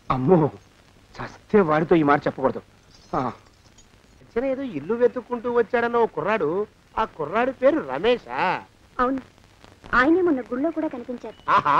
అమ్మో, చస్తే వాడితో ఈ మాట చెప్పకూడదు. ఏదో ఇల్లు వెతుక్కుంటూ వచ్చాడన్న ఓ కుర్రాడు, ఆ కుర్రాడి పేరు రమేషా? అవును, ఆయనే మొన్న గుళ్ళో కూడా కనిపించారు. ఆహా,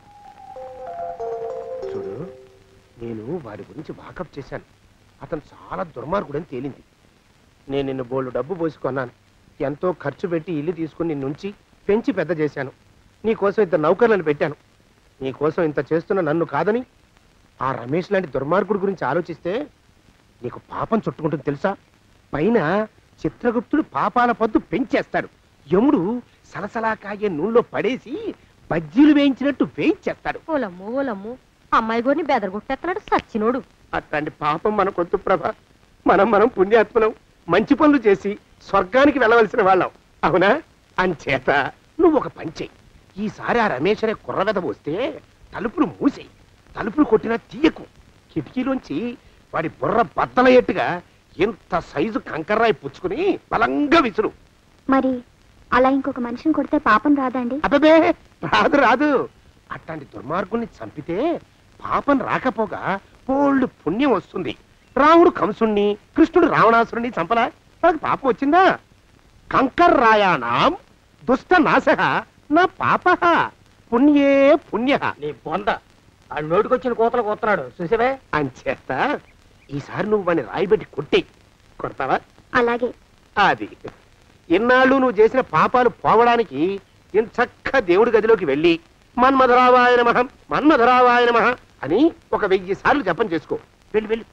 చూడు, నేను వాడి గురించి వాకప్ చేశాను. అతను చాలా దుర్మార్గుడని తేలింది. నేను నిన్ను బోల్డు డబ్బు పోసుకున్నాను. ఎంతో ఖర్చు పెట్టి ఇల్లు తీసుకుని నిన్నుంచి పెంచి పెద్ద చేశాను. నీకోసం ఇంత నౌకర్లను పెట్టాను. నీకోసం ఇంత చేస్తున్న నన్ను కాదని ఆ రమేష్ లాంటి దుర్మార్గుడి గురించి ఆలోచిస్తే నీకు పాపం చుట్టుకుంటుంది తెలుసా? పైన చిత్రగుప్తుడు పాపాల పద్దు పెంచేస్తాడు. యముడు సలసలా కాగే నూనెలో పడేసి బజ్జీలు వేయించినట్టు వేయించేస్తాడు. ఓలమ్ము ఓలమ్ము, అమ్మాయి గోరిని బెదరగొట్టేస్తున్నాడు సచ్చినోడు. అట్లాంటి పాపం మనకొద్దు ప్రభ. మనం పుణ్యాత్మలం, మంచి పనులు చేసి స్వర్గానికి వెళ్ళవలసిన వాళ్ళం, అవునా? అంచేత నువ్వు ఒక పని చెయ్యి. ఈసారి ఆ రమేష్ అనే కుర్రవెద వస్తే తలుపులు మూసేయి. తలుపులు కొట్టినా తీయకు. కిటికీలోంచి వాడి బుర్ర బద్దలయ్యేట్టుగా ఇంత సైజు కంకర్రాయి పుచ్చుకుని బలంగా విసురు. మరి అలా ఇంకొక మనిషిని కొడితే పాపం రాదండి? అబ్బే, రాదు రాదు. అట్లాంటి దుర్మార్గుల్ని చంపితే పాపం రాకపోగా బోల్డు పుణ్యం వస్తుంది. రాముడు కంసుణ్ణి, కృష్ణుడు రావణాసురుణ్ణి చంపలా, వాళ్ళకి పాపం వచ్చిందా? కంకర్రాయాణం దుష్ట నాశ నా పాప పుణ్యే పుణ్య. నీ బొంద ఆ నోటికొచ్చిన కోతలు కోతున్నాడు చూసావే. అంచేత ఈసారి నువ్వు వాడిని రాయిబెట్టి కొట్టేయి. కొడతావా? అలాగే. అది ఇన్నాళ్ళు నువ్వు చేసిన పాపాలు పోవడానికి ఇంచక్క దేవుడి గదిలోకి వెళ్ళి మన్మధరావాయ నమః మన్మధరావాయ నమః అని ఒక 1000 సార్లు జపం చేసుకో. వెళ్ళి వెళ్ళి.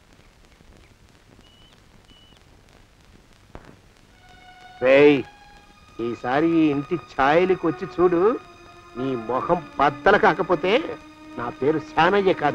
ఈసారి ఈ ఇంటి ఛాయలికి వచ్చి చూడు. నీ మొహం బద్దల కాకపోతే నా పేరు శానయ్య కాదు.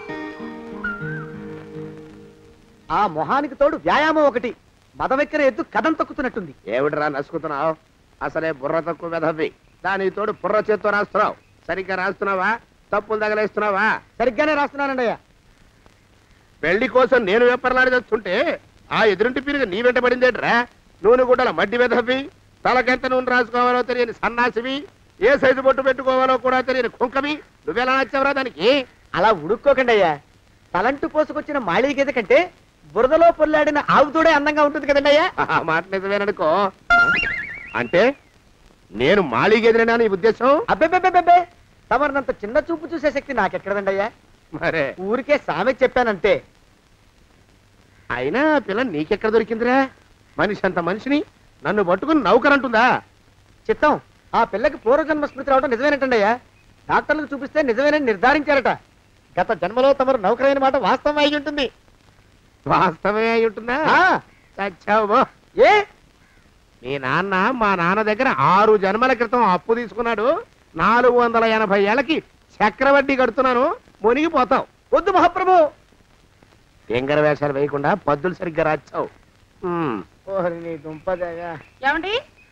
ఆ మొహానికి తోడు వ్యాయామం ఒకటి. మదవెక్కిన ఎద్దు కథం తొక్కుతున్నట్టుంది. ఏమిటిరా నసుకుతున్నావు? అసలే బుర్ర తక్కువ వెధవి. దానికి తోడు బుర్ర చేత్తో రాస్తున్నావు. సరిగ్గా రాస్తున్నావా? తప్పులు తగలేస్తున్నావా? సరిగ్గానే రాస్తున్నానండి అయ్యా. పెళ్లి కోసం నేను వెప్పర్లాడి చేస్తుంటే ఆ ఎదురింటి పీరుగా నీ వెంట పడిందేట్రా? నూనె గుడ్డల మడ్డి వెధవి, తలకెంత నూనె రాసుకోవాలో తెలియని సన్నాసివి, ఏ సైజు బొట్టు పెట్టుకోవాలో కూడా తెలియని కుంకవి. నువ్వెలా నచ్చావురా దానికి? అలా ఉడుక్కోకండి అయ్యా. తలంటు పోసుకొచ్చిన మాళీ గేదె కంటే బురదలో పొల్లాడిన ఆవుతోడే అందంగా ఉంటుంది కదండి అయ్యా. ఆ మాట నిజమేననుకో. అంటే నేను మాళీగేదినా నీ ఉద్దేశం? అబ్బెబ్బెబ్బెబ్బే, తమరినంత చిన్న చూపు చూసే శక్తి నాకెక్కడదండి అయ్యా. మరే ఊరికే సామె చెప్పానంతే. అయినా పిల్ల నీకెక్కడ దొరికిందిరా? మనిషి అంత మనిషిని నన్ను పట్టుకుని నౌకరంటుందా? చిత్తం, ఆ పిల్లకి పూర్వజన్మ స్మృతి రావడం నిజమేనటండి అయ్యా. డాక్టర్లకు చూపిస్తే నిజమేనని నిర్ధారించారట. గత జన్మలో తమరు నౌకరైన మాట వాస్తవం అయి ఉంటుంది. వాస్తవమే అయి ఉంటుందా? చచ్చావు. ఏ మీ నాన్న మా నాన్న దగ్గర 6 జన్మల క్రితం అప్పు తీసుకున్నాడు. 480 ఏళ్ళకి చక్రవడ్డీ కడుతున్నాను. మునిగిపోతావు. వద్దు మహాప్రభు. ఎంగర వేషాలు వేయకుండా పద్దులు సరిగ్గా రాచావు. ఏమండి?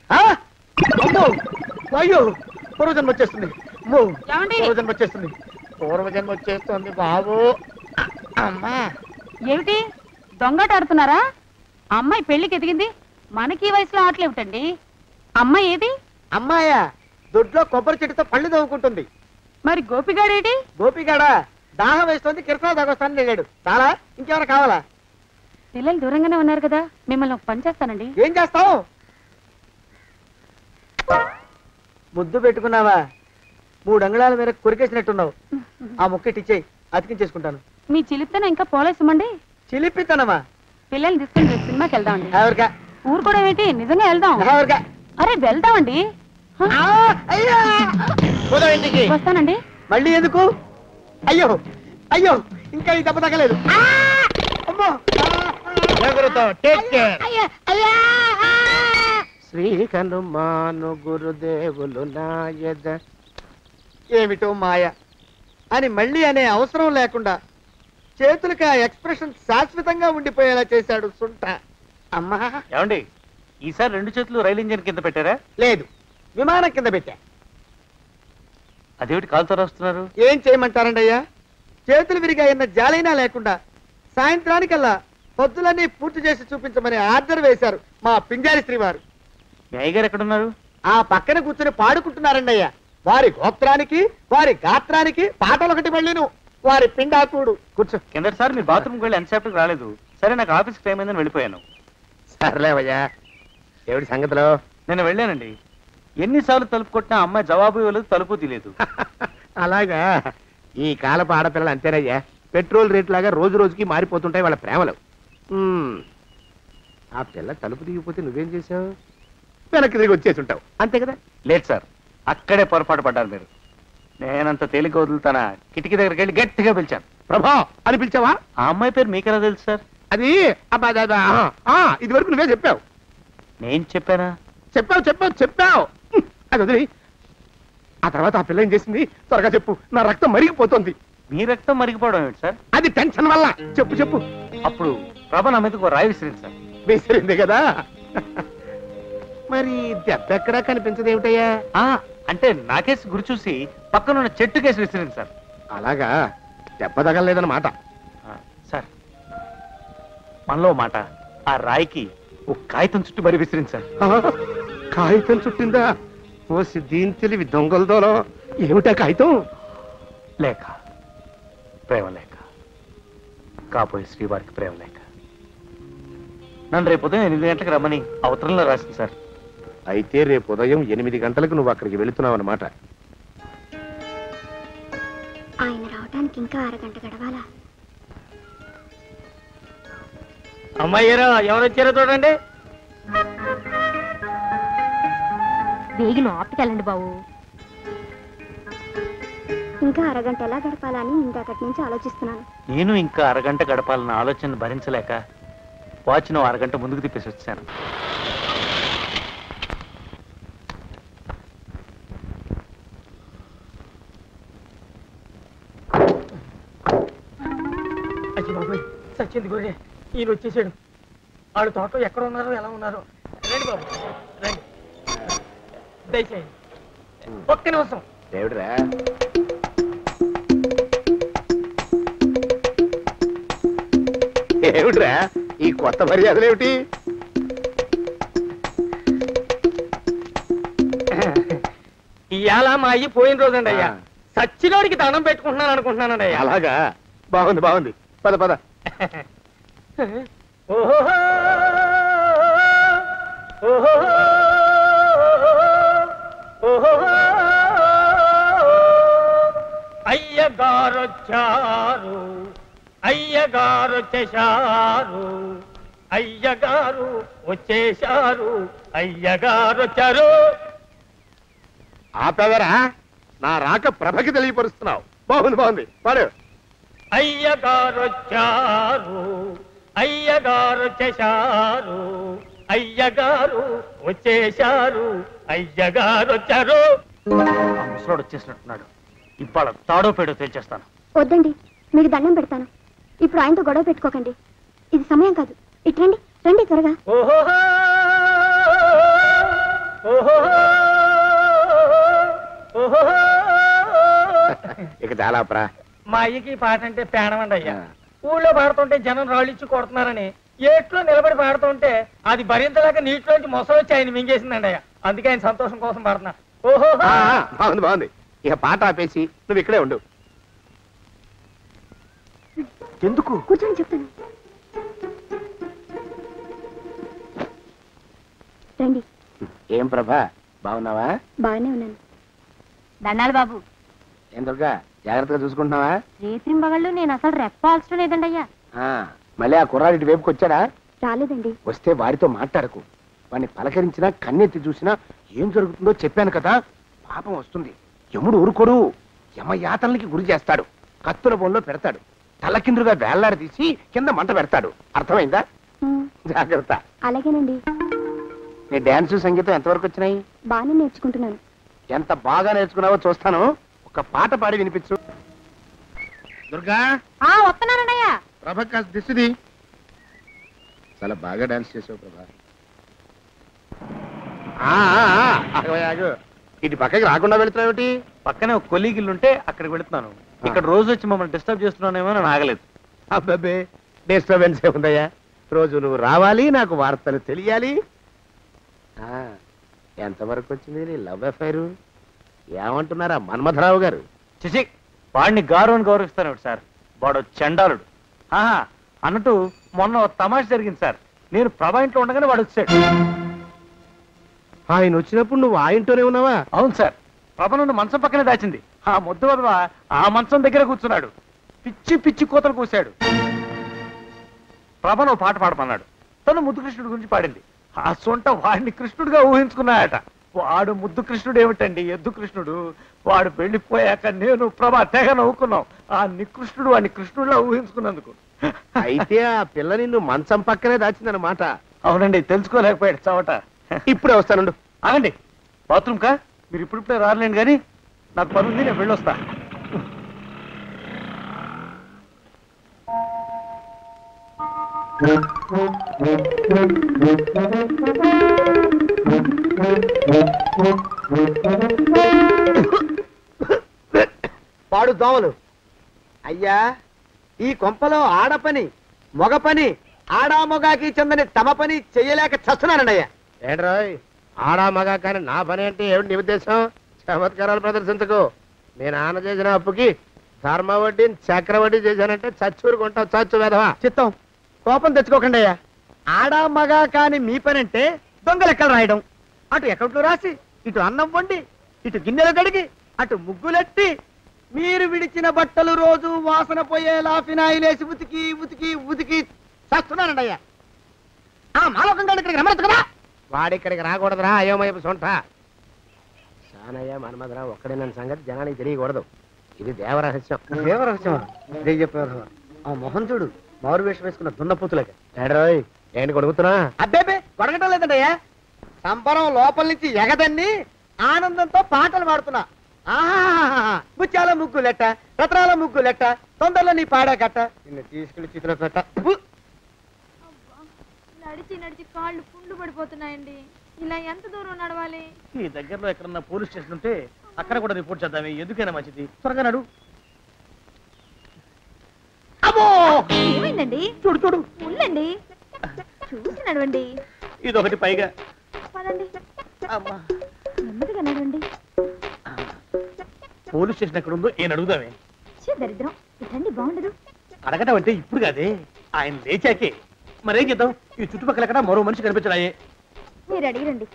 అయ్యో, పూర్వజన్మ వచ్చేస్తుంది. పూర్వజన్మ వచ్చేస్తుంది. పూర్వజన్మ వచ్చేస్తుంది బాబు. అమ్మా, ఏమిటి దొంగట ఆడుతున్నారా? అమ్మాయి పెళ్లికి ఎదిగింది, మనకి ఈ వయసులో ఆటలేమిటండి? అమ్మాయి ఏది? అమ్మాయా? దొడ్లో కొబ్బరి చెట్టుతో పళ్ళు తవ్వుకుంటుంది. మరి గోపిగాడేటి? గోపిగాడా దాహం వేస్తుంది, కిరసా దాగొస్తానని వెళ్ళాడు. చాలా ఇంకేమైనా కావాలా? పిల్లలు దూరంగానే ఉన్నారు కదా, మిమ్మల్ని ఒక పని చేస్తానండి. ఏం చేస్తావు? ముద్దు పెట్టుకున్నావా? 3 అంగుళాల మేర కొరికేసినట్టున్నావు. ఆ ముక్కటిచ్చేయి, అతికించేసుకుంటాను. మీ చిలిపితనం ఇంకా పోలేసమండి. చిలిపితనమా? పిల్లల్ని తీసుకుని రేపు సినిమాకి వెళ్దామండి. ఎవరికా? ఊరు కూడా ఏంటి, నిజంగా వెళ్దాం. ఎవరికా? అరే వెళ్దామండి. వస్తానండి. మళ్ళీ ఎందుకు? అయ్యో అయ్యో, ఇంకా ఈ దెబ్బ తగ్గలేదు. శ్రీ హనుమాను గురుదేవులు నాయద. ఏమిటో మాయ అని మళ్ళీ అనే అవసరం లేకుండా చేతులకి ఆ ఎక్స్ప్రెషన్ శాశ్వతంగా ఉండిపోయేలా చేశాడు సుంట. అమ్మా ఏమండి, ఈసారి 2 చేతులు రైలు ఇంజిన్ కింద పెట్టారా? లేదు, విమానం కింద పెట్టా. అదేమిటి కాలుతో రాస్తున్నారు? ఏం చేయమంటారండి అయ్యా? చేతులు విరిగాయన్న జాలైనా లేకుండా సాయంత్రానికల్లా పొద్దులన్నీ పూర్తి చేసి చూపించమని ఆర్డర్ వేశారు మా పింజారి శ్రీ వారు. మీ అయ్యగారు ఎక్కడున్నారు? ఆ పక్కన కూర్చుని పాడుకుంటున్నారండి అయ్యా. వారి గోత్రానికి వారి గాత్రానికి పాటలు ఒకటి. మళ్ళీను వారి పిండాకుడు. కూర్చో. కిందటిసారి మీరు బాత్రూమ్కి వెళ్ళి ఎంతసేపటికి రాలేదు. సరే నాకు ఆఫీస్కి టైం అయిందని వెళ్ళిపోయాను. సర్లేవయ్యా, ఏమిటి సంగతిలో? నేను వెళ్ళానండి. ఎన్నిసార్లు తలుపు కొట్టినా అమ్మాయి జవాబు ఇవ్వలేదు, తలుపు తీయలేదు. అలాగా? ఈ కాలపు ఆడపిల్లలు అంతేనయ్యా. పెట్రోల్ రేట్ లాగా రోజు రోజుకి మారిపోతుంటాయి వాళ్ళ ప్రేమలు. ఆ పిల్ల తలుపు దిగిపోతే నువ్వేం చేసావు? వెనక్కి దిగి వచ్చేసి ఉంటావు, అంతే కదా? లేదు సార్, అక్కడే పొరపాటు పడ్డారు మీరు. నేనంత తేలిక వదులుతానా? కిటికీ దగ్గరికి వెళ్ళి గట్టిగా పిలిచాను. ప్రభా అని పిలిచావా? ఆ అమ్మాయి పేరు మీకెలా తెలుసు సార్? అది ఇది వరకు నువ్వే చెప్పావు. నేను చెప్పానా? చెప్పావు. అది వదిలి, ఆ తర్వాత ఆ పిల్ల ఏం చేసింది? త్వరగా చెప్పు, నా రక్తం మరిగిపోతుంది. మీ రక్తం మరిగిపోవడం ఏమిటి సార్? అది టెన్షన్ వల్ల. చెప్పు. అప్పుడు ప్రభ నా మీదకు రాయి విసిరింది సార్. విసిరింది కదా? మరి దెబ్బ ఎక్కడా కనిపించదేమిటయ్యా? అంటే నాకేసి గురి చూసి పక్కనున్న చెట్టు కేసి విసిరింది సార్. అలాగా? దెబ్బ తగలలేదన్నమాట. సార్, మనలో మాట, ఆ రాయికి ఒక కాగితం చుట్టూ మరి విసిరింది సార్. కాగితం చుట్టిందా? ఓ దీని తెలివి దొంగలదోలో. ఏమిటా కాగితం? లేక, ప్రేమ లేక, కాబోయే శ్రీవారికి ప్రేమ లేక. నన్ను రేపు ఉదయం 8 గంటలకు రమ్మని అవతరంలో రాసింది సార్. అయితే రేపు ఉదయం 8 గంటలకు నువ్వు అక్కడికి వెళుతున్నావు అన్నమాట. ఆయన రావడానికి ఇంకా అరగంట గడవాలా? అమ్మాయ్యారో ఎవరు వచ్చారో చూడండి. వేగిన ఆపుకెళ్ళండి బాబు. ఇంకా అరగంట ఎలా గడపాలా అని ఇందాకటి నుంచి ఆలోచిస్తున్నాను. నేను ఇంకా అరగంట గడపాలన్న ఆలోచన భరించలేక వాచ్ను అరగంట ముందుకు తిప్పేసి వచ్చాను. అచ్చి బాబాయ్, సచ్చింది గొర్రె. ఈయన వచ్చేసాడు. ఆడు తోటలో ఎక్కడ ఉన్నారో ఎలా ఉన్నారో. రండి బాబు, రండి, దయచేయండి. ఒక్క నిమిషం. ఏమిట్రా? ఏమిట్రా ఈ కొత్త మర్యాదలు ఏమిటి? ఇవాళ మా అయ్యి పోయిన రోజండి అయ్యా. సచ్చినోడికి దండం పెట్టుకుంటున్నాను అనుకుంటున్నానండి అయ్యా. అలాగా? బాగుంది. పద. అయ్యగారొచ్చారు, అయ్యగారు వచ్చేశారు, అయ్యగారు వచ్చేశారు, అయ్యగారు వచ్చారు. ఆపేవరా? నా రాక ప్రభకి తెలియపరుస్తున్నావు. బాగుంది. పాడు. అయ్యగారు వచ్చారు, అయ్యగారు వచ్చేశారు, అయ్యగారు వచ్చేశారు, అయ్యగారు వచ్చారు. ఆ ముసలాడు వచ్చేసినట్టున్నాడు. ఇవాళ తాడో పేడో తేల్చేస్తాను. వద్దండి, మీకు దండం పెడతాను. ఇప్పుడు ఆయనతో గొడవ పెట్టుకోకండి. ఇది సమయం కాదు. ఇటు రండి త్వరగా. ఇక చాలా ప్రా. మా అయ్యకి పాట అంటే పేడమండి అయ్యా. ఊళ్ళో పాడుతుంటే జనం రాళ్ళిచ్చి కొడుతున్నారని ఏట్లో నిలబడి పాడుతుంటే అది భరించలేక నీటిలోంచి మొసలొచ్చి ఆయన మింగేసిందండి అయ్యా. అందుకే ఆయన సంతోషం కోసం పాడుతున్నా. బాగుంది. ఇక పాట ఆపేసి నువ్వు ఇక్కడే ఉండు. ఎందుకు? కూర్చొని చెప్తాను. రండి. ఏం ప్రభా, బాగున్నావా? బాగానే ఉన్నాను. దండాలు బాబు. ఏం దుర్గా, జాగ్రత్తగా చూసుకుంటున్నావా? రేత్రింబగళ్ళు నేను అసలు రెప్పాల్సిన లేదండి అయ్యా. మళ్ళీ ఆ కుర్రాడి ఇటు వైపుకి వచ్చాడా? రాలేదండి. వస్తే వాడితో మాట్లాడకు. వాడిని పలకరించినా కన్నెత్తి చూసినా ఏం జరుగుతుందో చెప్పాను కదా. పాపం వస్తుంది. యముడు ఊరుకోడు. యమయాతనకి గురి చేస్తాడు. కత్తుల బొంలో పెడతాడు. తలకిందులుగా వేళ్లాడి తీసి కింద మంట పెడతాడు. అర్థమైందా? జాగ్రత్త. అలాగేనండి. నీ డాన్స్ సంగీతం ఎంతవరకు వచ్చినాయి? బాగానే నేర్చుకుంటున్నాను. ఎంత బాగా నేర్చుకున్నావో చూస్తాను. ఒక పాట పాడి వినిపించు. దుర్గా, వస్తున్నానండయ్యా. ప్రభ కాస్త దిస్తుది. చాలా బాగా డాన్స్ చేసావు ప్రభా. ఆగు. ఇటు పక్కకి రాకుండా వెళుతున్నావు. పక్కనే ఒక కొలీగిల్లుంటే అక్కడికి వెళుతున్నాను. ఇక్కడ రోజు వచ్చి మమ్మల్ని డిస్టర్బ్ చేస్తున్నానేమో అని ఆగలేదు. అబ్బాబే, డిస్టర్బెన్స్ ఏముందయ్యా? రోజు నువ్వు రావాలి, నాకు వార్తలు తెలియాలి. ఎంతవరకు వచ్చింది నీ లవ్ అఫైర్? ఏమంటున్నారా మన్మథరావు గారు? చిచి, వాడిని గౌరవిస్తాను సార్. వాడు చండాలుడు. ఆహా, అన్నట్టు మొన్న ఓ తమాష జరిగింది సార్. నేను ప్రభా ఇంట్లో ఉండగానే వాడు వచ్చాడు. ఆయన వచ్చినప్పుడు నువ్వు ఆ ఇంట్లోనే ఉన్నావా? అవును సార్. ప్రభ నన్ను మంచం పక్కనే దాచింది. ఆ ముద్దు బాబు ఆ మంచం దగ్గర కూర్చున్నాడు. పిచ్చి పిచ్చి కూతలు కూశాడు. ప్రభను ఓ పాట పాడమన్నాడు. తను ముద్దు కృష్ణుడి గురించి పాడింది. ఆ సొంట వాడిని కృష్ణుడిగా ఊహించుకున్నాయట. వాడు ముద్దు కృష్ణుడు ఏమిటండి, ఎద్దు కృష్ణుడు. వాడు వెళ్ళిపోయాక నేను ప్రభా తెగ నవ్వుకున్నాం. ఆ నికృష్ణుడు వాడిని కృష్ణుడిలా ఊహించుకున్నందుకు. అయితే ఆ పిల్ల నిన్ను మంచం పక్కనే దాచిందన్నమాట. అవునండి, తెలుసుకోలేకపోయాడు చవట. ఇప్పుడే వస్తానుండు. ఆగండి, బాత్రూమ్ కా? మీరు ఇప్పుడిప్పుడే రాలేండి కానీ నాకు పని ఉంది, నేను వెళ్ళొస్తా. పాడు దోమలు. అయ్యా, ఈ కొంపలో ఆడపని మొగ పని ఆడా మొగాకి చెందని తమ పని చెయ్యలేక చస్తున్నానండి అయ్యా. ఏంట్రాయ్, ఆడా మగా కానీ నా పని అంటే ఏమిటి నీ ఉద్దేశం? చమత్కారాలు ప్రదర్శించకు. మీ నాన్న చేసిన అప్పుకి ధర్మ వడ్డీ చక్ర వడ్డీ చేశానంటే చచ్చూరుకుంటావు. చచ్చు వెధవా. చిత్తం, కోపం తెచ్చుకోకండి అయ్యా. ఆడా మగా కాని మీ పని అంటే దొంగ లెక్కలు రాయడం. అటు అకౌంట్లో రాసి, ఇటు అన్నం వండి, ఇటు గిన్నెలు కడిగి, అటు ముగ్గులెట్టి, మీరు విడిచిన బట్టలు రోజు వాసన పోయేలా ఫినాయిలేసి ఉతికి ఉతికి ఉతికి చేస్తున్నానండి అయ్యా. ఆ మాలోకం గారు ఇక్కడికి రమ్మచ్చు కదా. వాడిక్కడికి రాకూడదురా అయోమయపు సొంట. సానయ్య మన్మధరా ఒక్కడే నన్ను సంగతి జనానికి తెలియకూడదు. ఇది దేవరహస్యం. దేవరహస్యం ఇదే చెప్పారు. ఆ మొహం చూడు, మారు వేషం వేసుకున్న దున్నపోతులకి. ఏడ్రోయ్, ఏంటి కొడుకుతున్నా? అబ్బేబే కొడగటం లేదండి అయ్యా. సంబరం లోపల నుంచి ఎగదన్ని ఆనందంతో పాటలు పాడుతున్నా. ఆహా, ముత్యాల ముగ్గులెట్ట, రత్నాల ముగ్గులెట్ట, తొందరలో నీ పాడా కట్ట, నిన్ను తీసుకెళ్లి చిత్ర పెట్ట. నడిచి నడిచి కాళ్ళు పుండ్లు పడిపోతున్నాయండి. ఇలా ఎంత దూరం నడవాలి? ఈ దగ్గరలో ఎక్కడన్నా పోలీస్ స్టేషన్ ఉంటే అక్కడ కూడా రిపోర్ట్ చేద్దామే. ఎందుకైనా మంచిది. త్వరగా నడు. ఏమైందండి? చూడు చూడు, ఉండండి, చూసి నడవండి. ఇదొకటి పైగా. పదండి, నెమ్మదిగా నడవండి. పోలీస్ స్టేషన్ ఎక్కడ ఉందో ఏం అడుగుదామే. దరిద్రం, ఇటండి బాగుండదు. అడగటం అంటే ఇప్పుడు కాదే, ఆయన లేచాకే. మరేం చేద్దాం, ఈ చుట్టుపక్కల ఎక్కడ మరో మనిషి కనిపించడాయే. మీరు అడిగిరండి.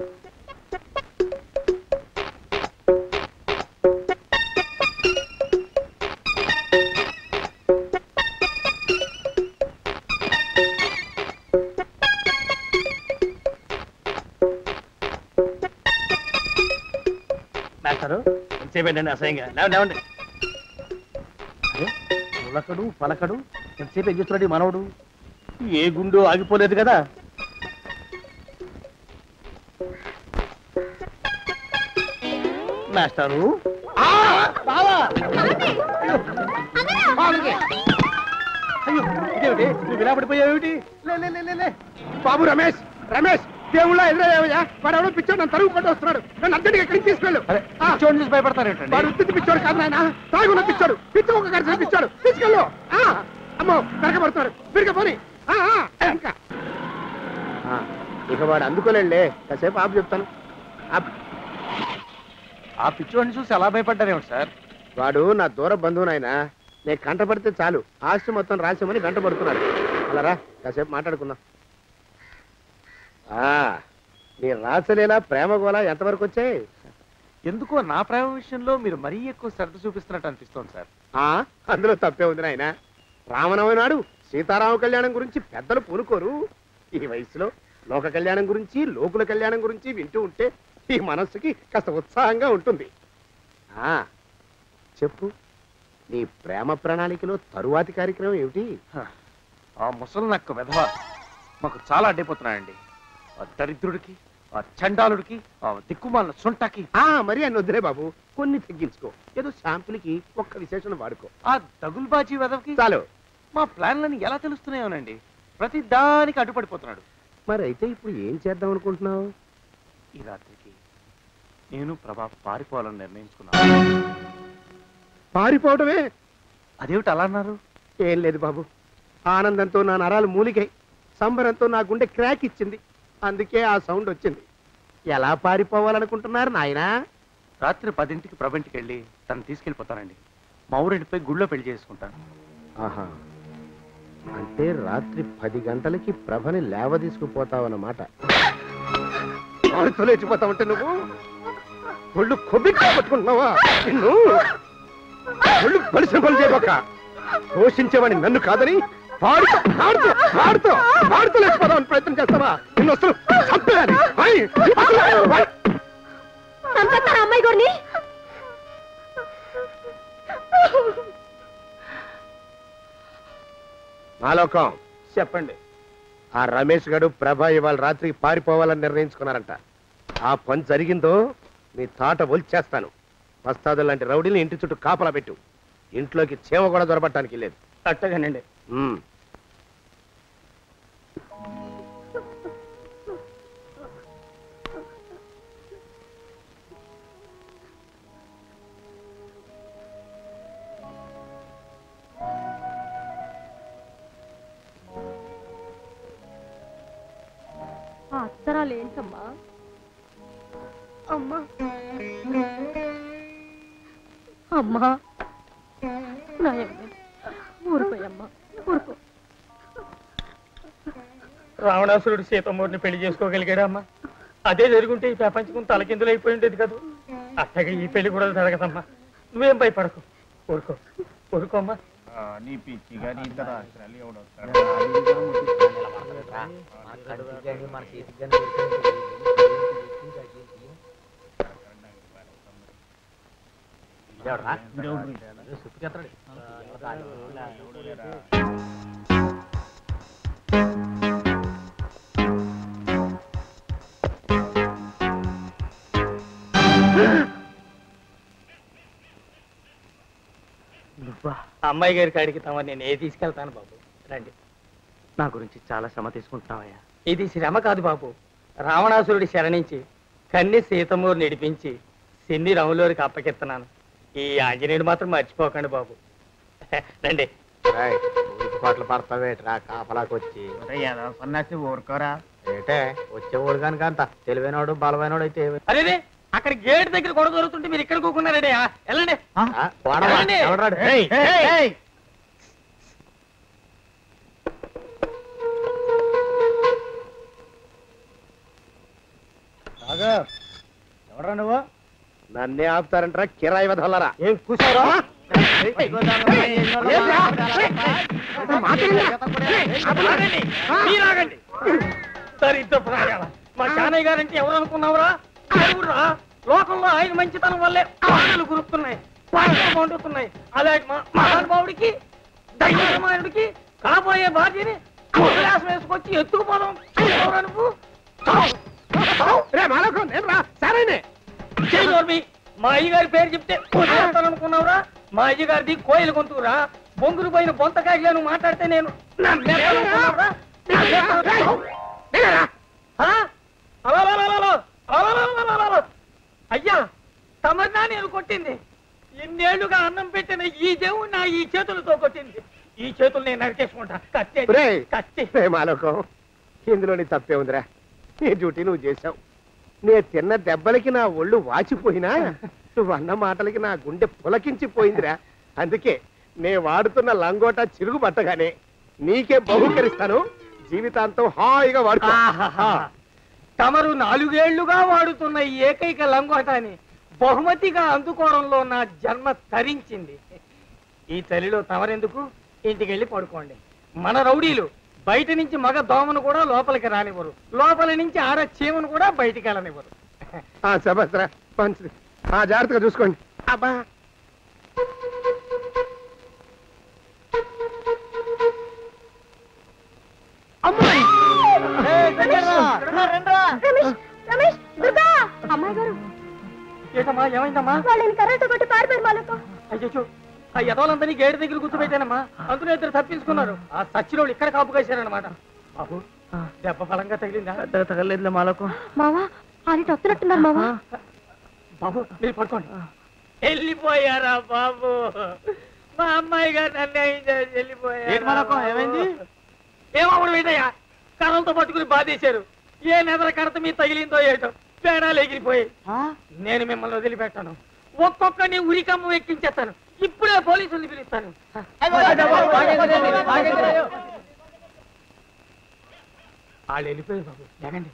మాస్టారు, ఎంతసేపేంటండి అసహ్యంగా? లేవండి. అరే, పులకడు పలకడు, ఎంతసేపు ఏం చేస్తున్నాడు ఈ మనవడు? ఏ గుండు ఆగిపోలేదు కదా. మాస్టారు, అయ్యో ఇదేమిటి, నువ్వు ఇలా పడిపోయావేమిటి? లే. బాబు రమేష్, రమేష్ దేవుళ్ళ ఎదురయ్యా. వాడు ఎవడో పిచ్చోడు నన్ను తరుగు పట్టి వస్తున్నాడు. నన్ను అద్దెడికి ఎక్కడికి తీసుకెళ్ళు. పిచ్చోడిని చూసి భయపడతారేంటండి? వాడు ఉత్తి పిచ్చోడు కాదు నాయన, తాగున్న పిచ్చాడు. పిచ్చి ఒక కలిసి పిచ్చాడు. తీసుకెళ్ళు. అమ్మో వెనకబడుతున్నాడు. తిరిగి పోని. ఇంకా ఇక వాడు అందుకోలేండి. కాసేపు ఆపు చెప్తాను. ఆ పిచ్చోడిని చూసి ఎలా భయపడ్డారేమిటి సార్? వాడు నా దూర బంధువు నాయన. నేను కంటపడితే చాలు ఆస్తి మొత్తం రాసామని గంట పడుతున్నాడు. అలా రా, కాసేపు మాట్లాడుకుందాం. నీ రాసలేలా ప్రేమ గోళ ఎంతవరకు వచ్చాయి? ఎందుకో నా ప్రేమ విషయంలో మీరు మరీ ఎక్కువ శ్రద్ధ చూపిస్తున్నట్టు అనిపిస్తోంది సార్. అందులో తప్పే ఉంది నాయన. రామనవమి నాడు సీతారామ కళ్యాణం గురించి పెద్దలు పూనుకోరు. ఈ వయసులో లోక కళ్యాణం గురించి, లోకుల కళ్యాణం గురించి వింటూ ఉంటే ఈ మనస్సుకి కాస్త ఉత్సాహంగా ఉంటుంది. చెప్పు, నీ ప్రేమ ప్రణాళికలో తరువాతి కార్యక్రమం ఏమిటి? ఆ ముసలి నక్క విధవ మాకు చాలా అడ్డైపోతున్నాయండి. ఆ దరిద్రుడికి, ఆ చండాలుడికి, ఆ దిక్కుమాల సొంటకి. మరి అని వద్దులే బాబు, కొన్ని తగ్గించుకో. ఏదో శాంపుల్కి ఒక్క విశేషణ వాడుకో. ఆ దగుల్బాజీ వెధవకి చాలు. మా ప్లాన్లని ఎలా తెలుస్తున్నాయోనండి. ప్రతి దానికి అడ్డుపడిపోతున్నాడు. మరి అయితే ఇప్పుడు ఏం చేద్దాం అనుకుంటున్నావు? ఈ రాత్రికి నేను ప్రభా పారిపోవాలని నిర్ణయించుకున్నాను. పారిపోవడమే? అదేమిటి అలా అన్నారు? ఏం లేదు బాబు, ఆనందంతో నా నరాలు మూలిగాయి, సంబరంతో నా గుండె క్రాక్ ఇచ్చింది. అందుకే ఆ సౌండ్ వచ్చింది. ఎలా పారిపోవాలనుకుంటున్నారు నాయనా? రాత్రి 10ంటికి ప్రభంటికి వెళ్ళి తను తీసుకెళ్ళిపోతానండి. మా ఊరింటిపై గుళ్ళో పెళ్లి చేసుకుంటాను. ఆహా, అంటే రాత్రి 10 గంటలకి ప్రభని లేవ తీసుకుపోతావన్నమాట. లేచిపోతావంటే నువ్వు ఒళ్ళు కొబ్బిగా పట్టుకుంటున్నావా? నిన్ను ఒళ్ళు పరిశ్రమ పని చేయబోక. పోషించేవాడిని నన్ను కాదని వాడుతూ లేచిపోదామని ప్రయత్నం చేస్తావా? నిన్ను అసలు చంపేయాలి. అమ్మాయి గారిని మాలోకం, చెప్పండి. ఆ రమేష్ గడు ప్రభ ఇవాళ రాత్రికి పారిపోవాలని నిర్ణయించుకున్నారంట. ఆ పని జరిగిందో మీ తాట ఒలిచేస్తాను. వస్తాదు లాంటి రౌడీని ఇంటి చుట్టూ కాపలా పెట్టు. ఇంట్లోకి చీమ కూడా దొరబట్టడానికి లేదు. అట్టగానండి. అత్తరాలు ఏంటమ్మా? అమ్మా అమ్మా ఊరుకోయమ్మా, ఊరుకో. రావణాసురుడు సీతమ్మూరిని పెళ్లి చేసుకోగలిగాడా అమ్మా? అదే జరుగుంటే ఈ ప్రపంచం తలకిందులు అయిపోయి ఉండేది కదా. అట్టగా ఈ పెళ్లి కూడా జరగదమ్మా. నువ్వేం భయపడకు, ఊరుకో ఊరుకోమ్మా. నీ పిచ్చిగా నీ అమ్మాయి గారి కాడికి తమ నేను ఏ తీసుకెళ్తాను బాబు. రండి. నా గురించి చాలా శ్రమ తీసుకుంటున్నావయ్యా. ఇది శ్రమ కాదు బాబు. రావణాసురుడి శరణించి కన్ని సీతమ్మూరు నడిపించి సిన్ని రాములూరికి అప్పకెత్తున్నాను. ఈ ఆంజనేయుడు మాత్రం మర్చిపోకండి బాబు. రండి. పాటలు పడతావేట్రా కాపలాకొచ్చి? సన్నాసి ఊరుకోరా. ఏటే వచ్చేవాడు కనుక అంత తెలివైనవాడు బలమైనవాడు అయితే అదే అక్కడ గేట్ దగ్గర గొడవ దొరుకుతుంటే మీరు ఇక్కడ కూకున్నారండి. వెళ్ళండి. ఎవరా నువ్వు? నన్నే ఆపుతారంటారా కిరాయి వదలరా? ఏం కూర్చోరా? మీరాగండి. దరిద్ర ప్రాయాల మా చానయ్య గారంటే ఎవరు అనుకున్నావురా? ఎవరురా? లోకంలో ఆయన మంచితనం వల్లే పాటలు గురుతున్నాయి, పాటలు పండుతున్నాయి. అలాంటి మా మహానుభావుడికి దైవమాయుడికి కాబోయే భార్యని ఉల్లాసం వేసుకొచ్చి ఎత్తుకుపోదాం నువ్వు. మా అయ్యగారి పేరు చెప్తే అనుకున్నావురా? మా అయ్యగారిది కోయిల గొంతురా. బొంగురు పోయిన బొంతకాయ నువ్వు మాట్లాడితే నేను అయ్యా తమన్నా నేను కొట్టింది. ఇన్నేళ్లుగా అన్నం పెట్టిన ఈ దేవుడు నా ఈ చేతులతో కొట్టింది. ఈ చేతులు నేను నరికేసుకుంటా. కత్తి మాలోకం, ఇందులో నీ తప్పే ఉందిరా. నీ డ్యూటీ నువ్వు చేశావు. నే తిన్న దెబ్బలకి నా ఒళ్ళు వాచిపోయినా నువ్వు అన్న మాటలకి నా గుండె పులకించిపోయిందిరా. అందుకే నే వాడుతున్న లంగోటా చిరుగు పట్టగానే నీకే బహుకరిస్తాను. జీవితాంతం హాయిగా వాడుకో. తమరు 4 ఏళ్లుగా వాడుతున్న ఈ ఏకైక లంగోటాని బహుమతిగా అందుకోవడంలో నా జన్మ తరించింది. ఈ చలిలో తమరెందుకు? ఇంటికి వెళ్ళి పడుకోండి. మన రౌడీలు బయట నుంచి మగ దోమను కూడా లోపలికి రానివ్వరు, లోపల నుంచి ఆర చీమను కూడా బయటికి వెళ్ళనివ్వరు. సభస్రా పంచి జాగ్రత్తగా చూసుకోండి. అబ్బా అమ్మాయి గారు ఏటమ్మా ఏమైందమ్మా? వాళ్ళని కరెంటు కొట్టి పారిపోయారు మాలకు. అయ్యో ఆ యదవులందరినీ గేటు దగ్గర కూర్చోబెట్టానమ్మా. అందులో 2 తప్పించుకున్నారు. ఆ సచ్చిరోళ్ళు ఇక్కడ కాపు కాశారనమాట. బాబు దెబ్బ బలంగా తగిలిందా? తగలేదులే మాలకు. మావా ఆయన వస్తున్నట్టున్నారు మావా. బాబు మీరు పడుకోండి. వెళ్ళిపోయారా బాబు? మా అమ్మాయి గారు నన్ను వెళ్ళిపోయారు. ఏమైంది? ఏమవుడు ఏంటయ్యా? కర్రలతో పట్టుకుని బాధేశారు. ఏ నెదర కడత మీ తగిలిందో ఏటో పేడాలు ఎగిరిపోయాయి. నేను మిమ్మల్ని వదిలిపెట్టాను. ఒక్కొక్కని ఉరికమ్మ ఎక్కించేస్తాను. ఇప్పుడే పోలీసుల్ని పిలుస్తాను. వాళ్ళు వెళ్ళిపోయారు బాబు, లేకండి.